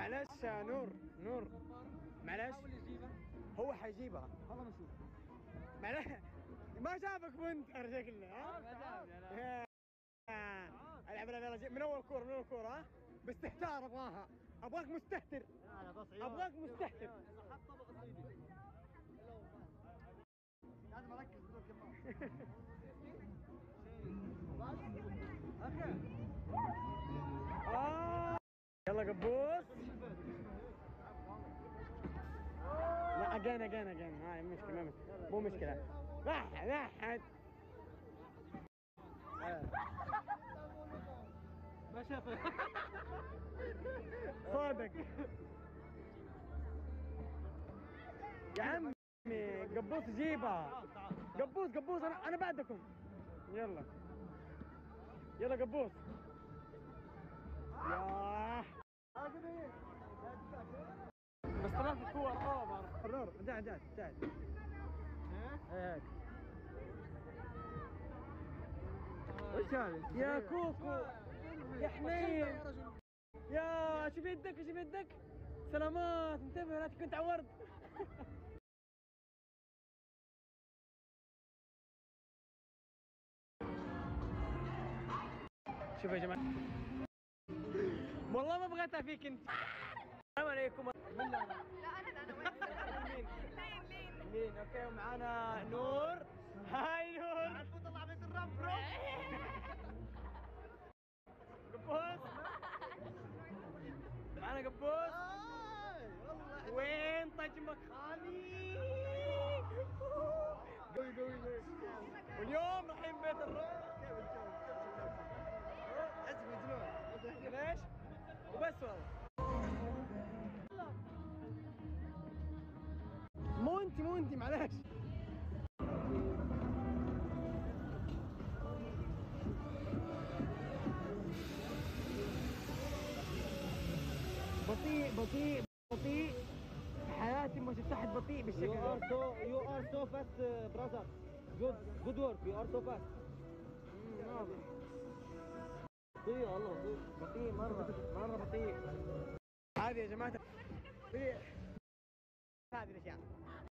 معلش يا نور معلش حاول يجيبها. هو حيجيبها والله ما اشوف. معلش ما شافك منتر شكله ها؟ ما شافني انا. العب يلا من اول كوره ها؟ باستهتار ابغاك مستهتر. لا بس ابغاك مستهتر. اذا حط طبق صيني لازم اركز بدون كمان. يلا قبوس. لا اجين هاي مشكلة مو مشكلة. راحت ما شافه. صادق يا عمي. قبوس جيبها. قبوس انا بعدكم. يلا قبوس. ياه بس 3 كور اوفر. نور تعال هيك. وش هذا يا كوكو يا حنين يا شو بيدك سلامات. انتبه لا تكون تعورت. شوف يا جماعه والله ما بغيتها فيك انت. السلام عليكم. لا انا لين اوكي. ومعانا نور. هاي نور. طلع بيت الرب. قبوس. معانا قبوس. وين طجمك خالي؟ قوي. واليوم رايحين بيت الرب. كيف الجو؟ حس مجنون. ليش؟ وبس والله. مو انت معلش. بطيء. حياتي ما شفت احد بطيء بالشكل ده. You are so fast brother. Good work. You are so fast. واضح. بطيء والله بطيء مرة بطيء. هذه يا جماعة هذه الاشياء